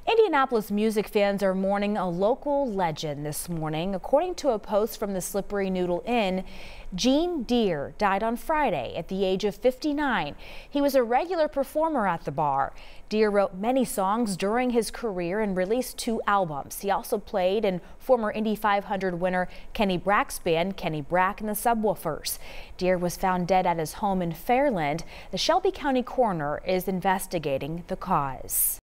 Indianapolis music fans are mourning a local legend this morning. According to a post from the Slippery Noodle Inn, Gene Deere died on Friday at the age of 59. He was a regular performer at the bar. Deere wrote many songs during his career and released 2 albums. He also played in former Indy 500 winner Kenny Brack's band, Kenny Brack and the Subwoofers. Deere was found dead at his home in Fairland. The Shelby County coroner is investigating the cause.